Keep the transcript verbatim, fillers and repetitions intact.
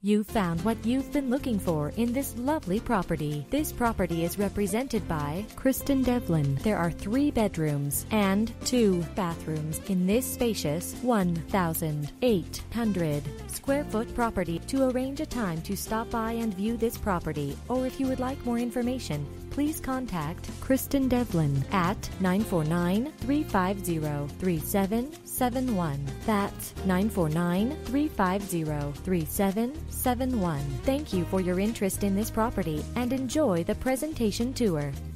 You found what you've been looking for in this lovely property. This property is represented by Kristen Devlin. There are three bedrooms and two bathrooms in this spacious one thousand eight hundred square foot property. To arrange a time to stop by and view this property, or if you would like more information, please contact Kristen Devlin at nine four nine, three five zero, three seven seven one. That's nine four nine, three five zero, three seven seven one. Thank you for your interest in this property and enjoy the presentation tour.